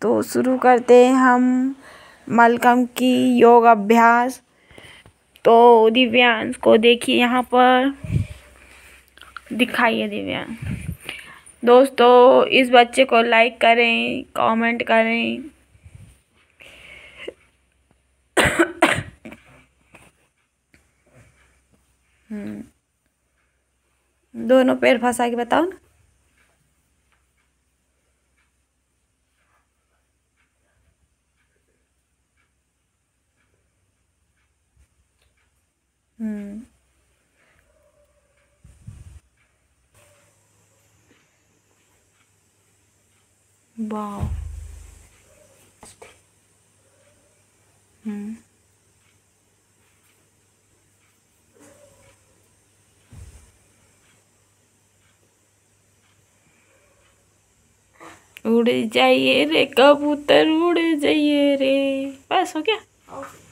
तो शुरू करते हैं हम मलखम्ब की योग अभ्यास। तो दिव्यांश को देखिए, यहाँ पर दिखाइए दिव्यांश। दोस्तों, इस बच्चे को लाइक करें, कमेंट करें। दोनों पैर फंसा के बताओ ना। वाह। उड़ जाइए रे कबूतर, उड़ जाइए रे। बस हो गया।